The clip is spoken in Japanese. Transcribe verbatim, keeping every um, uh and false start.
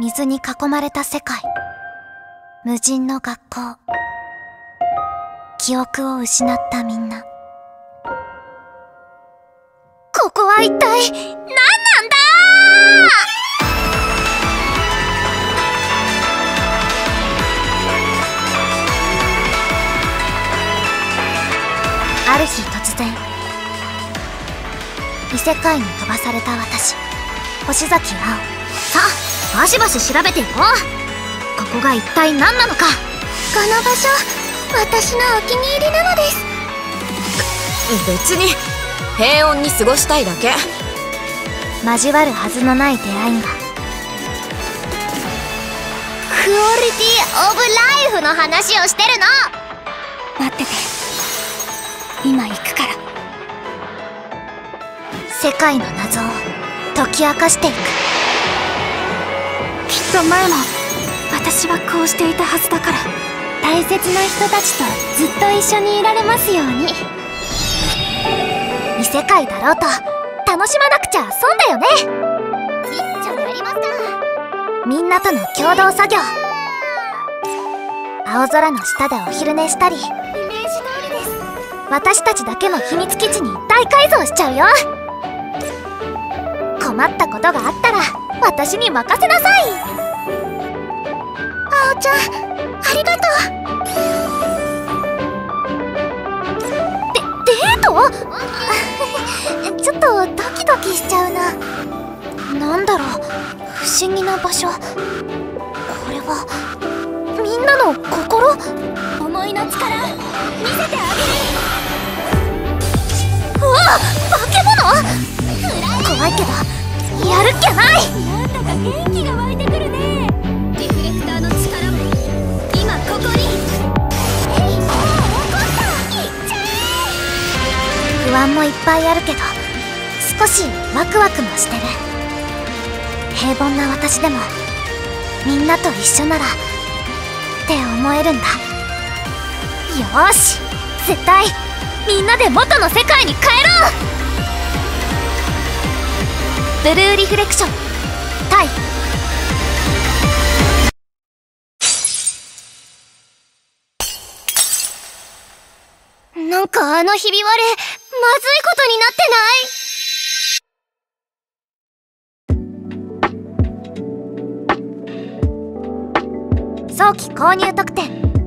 水に囲まれた世界、無人の学校、記憶を失ったみんな。ここは一体何なんだー。ある日突然、異世界に飛ばされた私、星崎青。 さあ、バシバシ調べていこう。ここが一体何なのか。 この場所、私のお気に入りなのです。 別に平穏に過ごしたいだけ。 交わるはずのない出会いが。 クオリティオブライフの話をしてるの。待ってて、今行くから。 世界の謎を解き明かしていく。 きっと前も私はこうしていたはずだから、大切な人たちとずっと一緒にいられますように。 異世界だろうと楽しまなくちゃ損だよね。 一丁やりますか。 みんなとの共同作業。青空の下でお昼寝したり、 イメージ通りです。 私たちだけの秘密基地に大改造しちゃうよ。困ったことがあったら私に任せなさい。 青ちゃん、ありがとう。で、デート？ちょっとドキドキしちゃうな。なんだろう、不思議な場所。これはみんなの心？ 思いの力見せてあげる。 うわっ、化け物！怖いけどやるっきゃない。 なんだか元気が湧いてくるね。リフレクターの力も今ここに。えい、もう起こった。いっちゃえ。 不安もいっぱいあるけど少しワクワクもしてる。平凡な私でもみんなと一緒ならって思えるんだ。よーし、絶対みんなで元の世界に帰ろう。ブルーリフレクションタイ。 なんかあのひび割れ、まずいことになってない？ 早期購入特典。